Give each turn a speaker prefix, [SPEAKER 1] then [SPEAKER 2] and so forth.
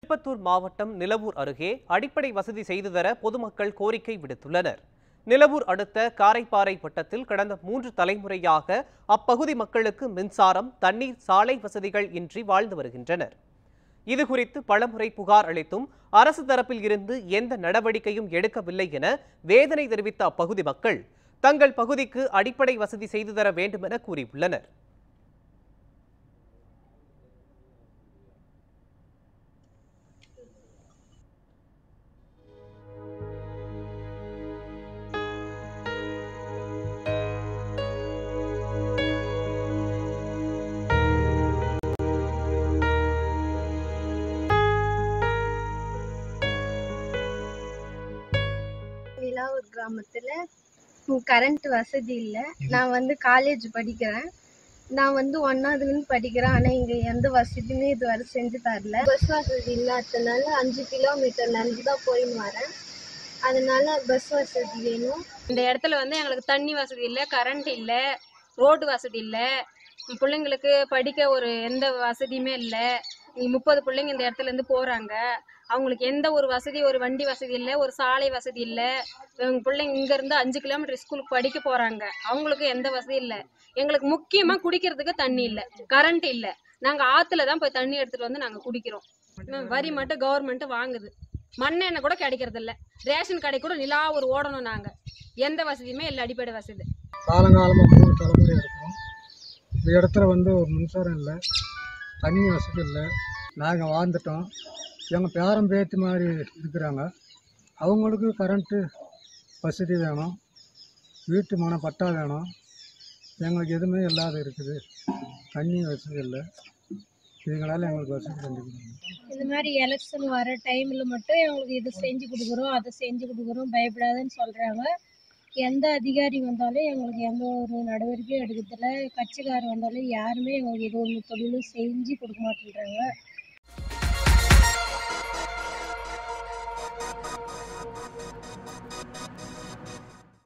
[SPEAKER 1] திருப்பத்தூர் மாவட்டம் நிலவூர் அருகே அடிப்படை வசதி செய்து தர பொதுமக்கள் கோரிக்கை விடுத்துள்ளனர். நிலவூர் அடுத்த காரைப்பாறை வட்டத்தில் கடந்த 3 தலைமுறையாக அப்பகுதி மக்களுக்கு மின்சாரம், தண்ணீர், சாலை வசதிகள் இன்றி வாழ்ந்து வருகின்றனர். இதுகுறித்து பலமுறை புகார் அளித்தும் அரசு தரப்பில் இருந்து எந்த நடவடிக்கையும் எடுக்கவில்லை என வேதனை தெரிவித்த அப்பகுதி மக்கள் தங்கள் பகுதிக்கு அடிப்படை வசதி செய்து தர வேண்டும் என கூறியுள்ளனர்.
[SPEAKER 2] நிலாவூர் கிராமத்துல கரண்ட் வசதி இல்லை. நான் காலேஜ் படிக்கிறேன். நான் 1வது படிக்கிறேன். ஆனால் இங்கே எந்த வசதியுமே இதுவரை செஞ்சு தரல. பஸ் வசதி இல்லாததுனால 5 கிலோமீட்டர் நடந்து தான் போயின்னு வரேன். அதனால பஸ் வசதி வேணும்.
[SPEAKER 3] இந்த இடத்துல எங்களுக்கு தண்ணி வசதி இல்லை, கரண்ட் இல்லை, ரோடு வசதி இல்லை, பிள்ளைங்களுக்கு படிக்க எந்த வசதியுமே இல்லை. 30 பிள்ளைங்க இந்த இடத்துல இருந்து போகிறாங்க. அவங்களுக்கு எந்த ஒரு வசதி, ஒரு வண்டி வசதி இல்லை, ஒரு சாலை வசதி இல்லை. பிள்ளைங்க இங்கேருந்து 5 கிலோமீட்டர் ஸ்கூலுக்கு படிக்க போகிறாங்க. அவங்களுக்கு எந்த வசதி இல்லை. எங்களுக்கு முக்கியமாக குடிக்கிறதுக்கு தண்ணி இல்லை, கரண்ட் இல்லை. நாங்கள் ஆற்றுல தான் போய் தண்ணி எடுத்துகிட்டு வந்து நாங்கள் குடிக்கிறோம். வரி மட்டும் கவர்மெண்ட்டு வாங்குது. மண்ணெண்ணெய் கூட கிடைக்கிறது இல்லை. ரேஷன் கடை கூட நிலாவூர் ஓடணும். நாங்கள் எந்த வசதியுமே இல்லை. அடிப்படை வசதி
[SPEAKER 4] காலங்காலமாக 3 தலைமுறை இருக்கிறோம். இந்த இடத்துல ஒரு மின்சாரம் இல்லை, தண்ணி வசதி இல்லை. நாங்கள் வாழ்ந்துட்டோம். எங்கள் பேரம் பேத்தி மாதிரி இருக்கிறாங்க. அவங்களுக்கு கரண்ட்டு வசதி வேணும், வீட்டு மன பட்டா வேணும். எங்களுக்கு எதுவுமே இல்லாத இருக்குது. தண்ணி வசதி இல்லை. இதனால எங்களுக்கு வசதி கண்டிப்பாக.
[SPEAKER 2] இந்த மாதிரி எலெக்ஷன் வர டைமில் மட்டும் எங்களுக்கு இது செஞ்சு கொடுக்குறோம், அதை செஞ்சு கொடுக்குறோம், பயப்படாதுன்னு சொல்கிறாங்க. எந்த அதிகாரி வந்தாலும் எங்களுக்கு எந்த ஒரு நடவடிக்கையும் எடுக்கிறதில்ல. கட்சிக்காரர் வந்தாலும் யாருமே எங்களுக்கு இது ஒரு தொழிலும் செஞ்சு கொடுக்க மாட்டேங்கிறாங்க.